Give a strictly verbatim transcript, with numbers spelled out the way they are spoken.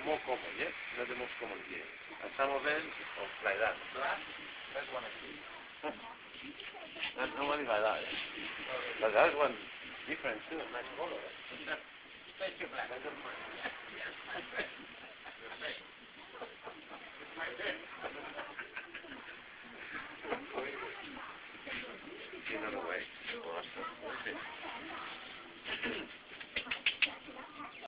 more common, yeah? That's the most common here. And some of them, oh, like that. That's one I see. That's normally like that, yeah? But that one different too, nice color, eh? Especially black. In another way.